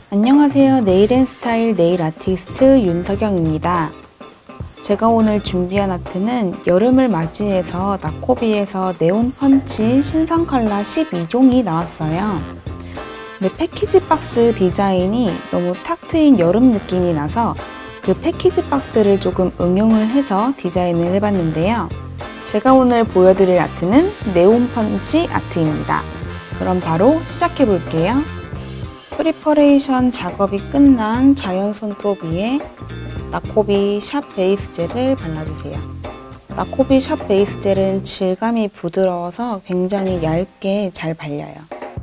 안녕하세요. 네일앤스타일 네일 아티스트 윤석영입니다. 제가 오늘 준비한 아트는 여름을 맞이해서 나코비에서 네온 펀치 신상 컬러 12종이 나왔어요. 근데 패키지 박스 디자인이 너무 탁 트인 여름 느낌이 나서 그 패키지 박스를 조금 응용을 해서 디자인을 해봤는데요. 제가 오늘 보여드릴 아트는 네온 펀치 아트입니다. 그럼 바로 시작해 볼게요. 프리퍼레이션 작업이 끝난 자연 손톱 위에 나코비 샵 베이스 젤을 발라주세요. 나코비 샵 베이스 젤은 질감이 부드러워서 굉장히 얇게 잘 발려요.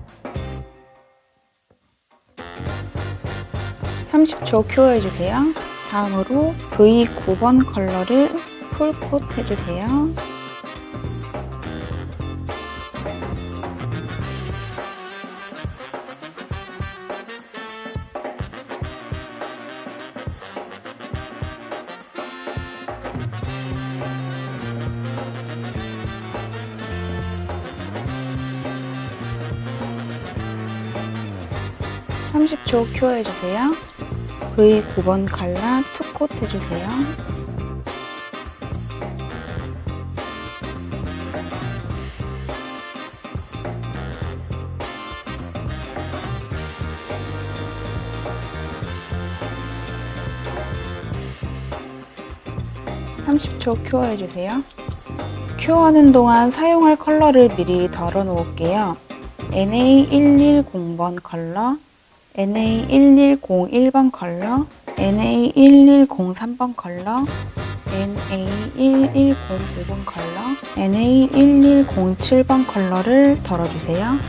30초 큐어해주세요. 다음으로 V9번 컬러를 풀콧 해주세요. (30초) 큐어해주세요. V9번 컬러 투콧 해주세요. (30초) 큐어해주세요. 큐어하는 동안 사용할 컬러를 미리 덜어 놓을게요. NA110번 컬러, NA1101번 컬러, NA1103번 컬러, NA1105번 컬러, NA1107번 컬러를 덜어주세요.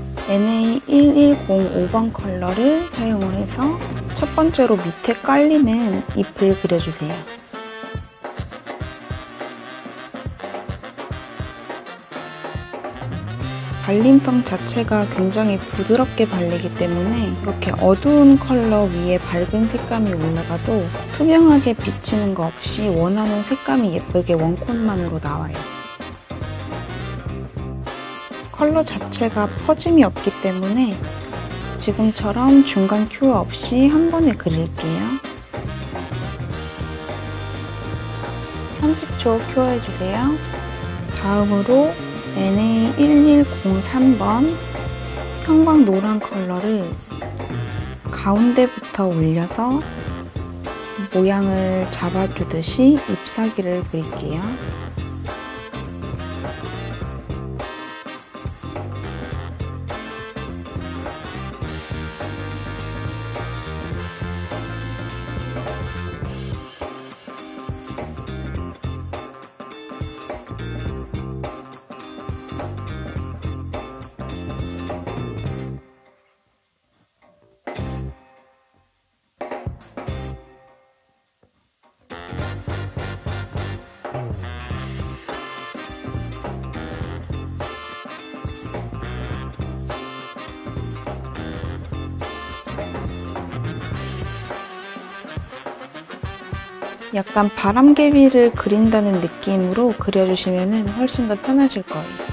NA1105번 컬러를 사용을 해서 첫 번째로 밑에 깔리는 잎을 그려주세요. 발림성 자체가 굉장히 부드럽게 발리기 때문에 이렇게 어두운 컬러 위에 밝은 색감이 올라가도 투명하게 비치는 거 없이 원하는 색감이 예쁘게 원콧만으로 나와요. 컬러 자체가 퍼짐이 없기 때문에 지금처럼 중간 큐어 없이 한 번에 그릴게요. 30초 큐어해주세요. 다음으로 NA1103번 형광 노란 컬러를 가운데부터 올려서 모양을 잡아주듯이 잎사귀를 그릴게요. 약간 바람개비를 그린다는 느낌으로 그려주시면 훨씬 더 편하실 거예요.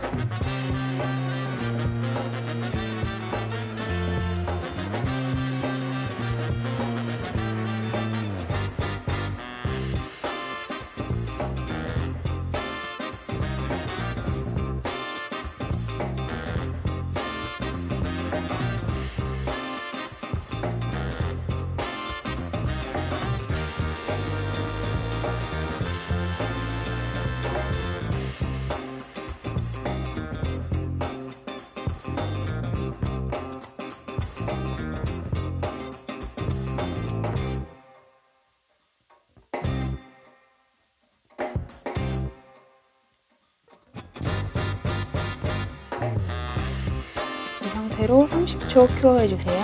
이 상태로 30초 큐어해주세요.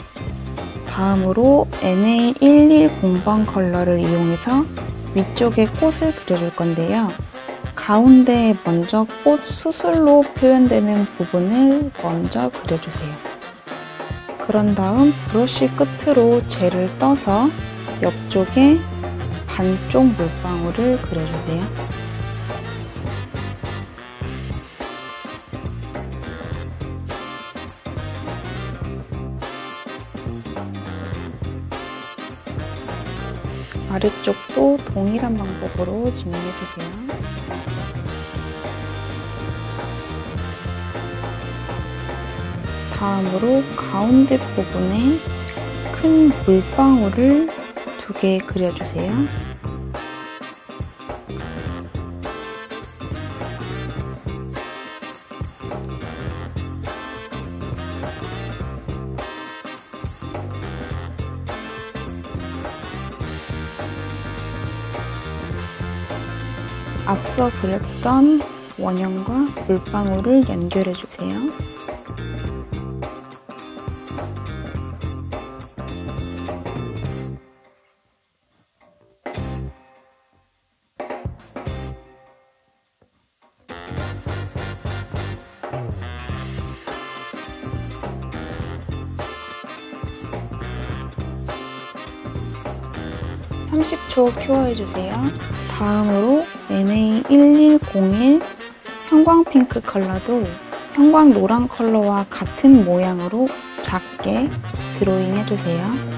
다음으로 NA110번 컬러를 이용해서 위쪽에 꽃을 그려줄 건데요. 가운데에 먼저 꽃 수술로 표현되는 부분을 먼저 그려주세요. 그런 다음 브러쉬 끝으로 젤을 떠서 옆쪽에 반쪽 물방울을 그려주세요. 아래쪽도 동일한 방법으로 진행해주세요. 다음으로 가운데 부분에 큰 물방울을 2개 그려주세요. 앞서 그렸던 원형과 물방울을 연결해주세요. (30초) 큐어해주세요. 다음으로 NA1101 형광핑크 컬러도 형광 노란 컬러와 같은 모양으로 작게 드로잉 해주세요.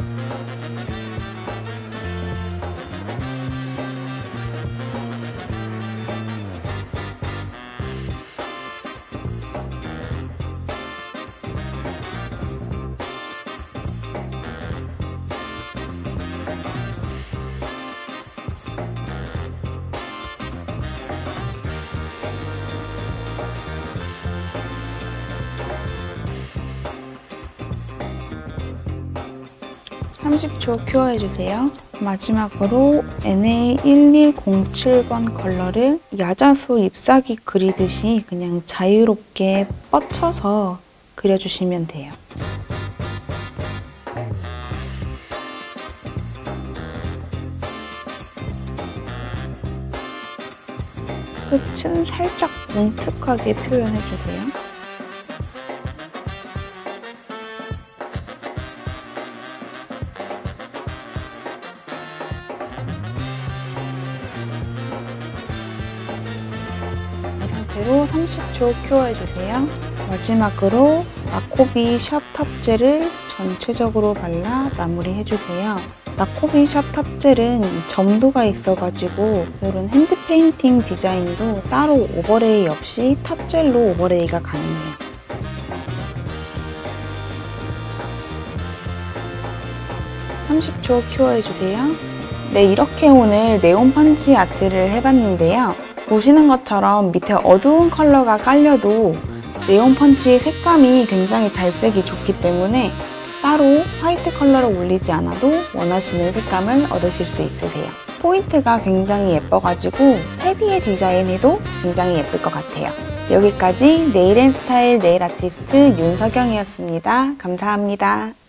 (30초) 큐어해주세요. 마지막으로 NA1107번 컬러를 야자수 잎사귀 그리듯이 그냥 자유롭게 뻗쳐서 그려주시면 돼요. 끝은 살짝 뭉툭하게 표현해주세요. 이 상태로 30초 큐어해주세요. 마지막으로 나코비 샵 탑젤을 전체적으로 발라 마무리해주세요. 나코비 샵 탑젤은 점도가 있어가지고 이런 핸드 페인팅 디자인도 따로 오버레이 없이 탑젤로 오버레이가 가능해요. (30초) 큐어해주세요. 네, 이렇게 오늘 네온 펀치 아트를 해봤는데요. 보시는 것처럼 밑에 어두운 컬러가 깔려도 네온 펀치의 색감이 굉장히 발색이 좋기 때문에 따로 화이트 컬러를 올리지 않아도 원하시는 색감을 얻으실 수 있으세요. 포인트가 굉장히 예뻐가지고 테디의 디자인에도 굉장히 예쁠 것 같아요. 여기까지 네일앤스타일 네일 아티스트 윤석영이었습니다. 감사합니다.